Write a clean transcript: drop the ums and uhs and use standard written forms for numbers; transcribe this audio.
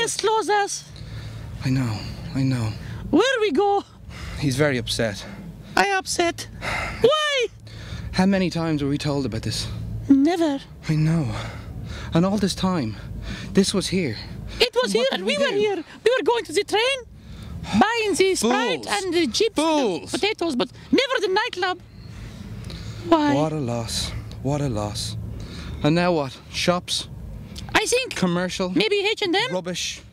just closed us. I know. Where we go? He's very upset. I upset. Why? How many times were we told about this? Never. I know. And all this time, this was here. It was here and we were here. We were going to the train, buying the Sprite and the chips, the potatoes, but never the nightclub. Why? What a loss. What a loss. And now what? Shops? I think Commercial? maybe H&M? Rubbish?